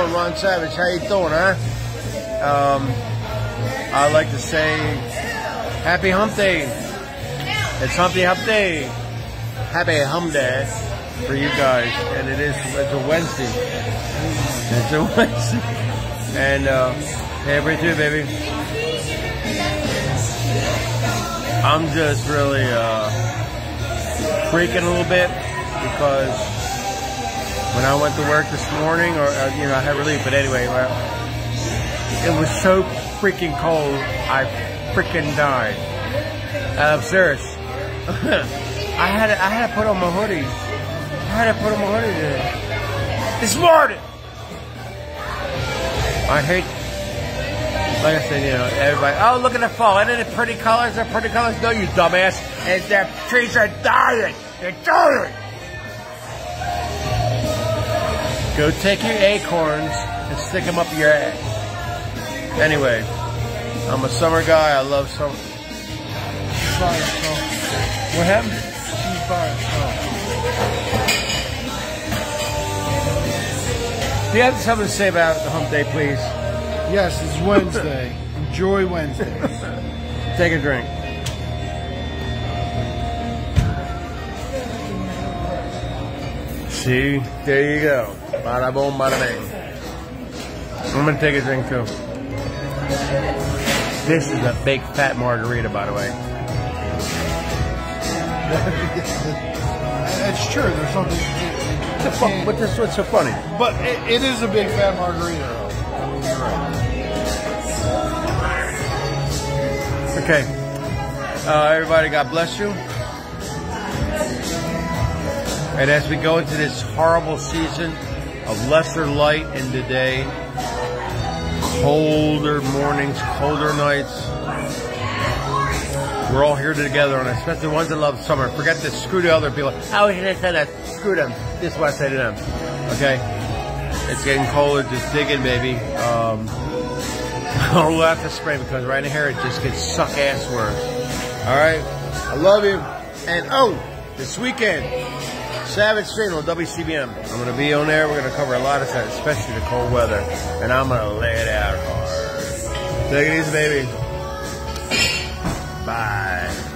doing, Ron Savage? How you doing, huh? I'd like to say happy Hump Day. It's Hump Day. Happy Hump Day for you guys, and it's a Wednesday. It's a Wednesday, and hey, breathe through, baby. I'm just really freaking a little bit because when I went to work this morning, or you know, I had relief, but anyway, it was so freaking cold, I freaking died. I'm serious. I had to put on my hoodie. Today. This morning. I hate, like I said, you know, everybody, oh, look at the fall. Isn't it pretty colors? They're pretty colors? No, you dumbass. And their trees are dying. They're dying. Go take your acorns and stick them up your ass. Anyway, I'm a summer guy. I love summer. What happened? Do you have something to say about the Hump Day, please? Yes, it's Wednesday. Enjoy Wednesdays. Take a drink. See? There you go. Bada boom, bada bang. I'm going to take a drink, too. This is a big fat margarita, by the way. It's true. There's something. What's so funny? But it is a big fat margarita. I mean, you're right. Okay. Everybody, God bless you. And as we go into this horrible season of lesser light in the day, colder mornings, colder nights, we're all here together, and especially the ones that love summer. Forget this. Screw the other people. How should I say that? Screw them. This is what I say to them. Okay? It's getting colder. Just dig in, baby. We'll have to spray because right in here it just gets suck ass worse. All right? I love you. And this weekend, Savage Stream on WCBM. I'm going to be on there. We're going to cover a lot of stuff, especially the cold weather. And I'm going to lay it out hard. Take it easy, baby. Bye.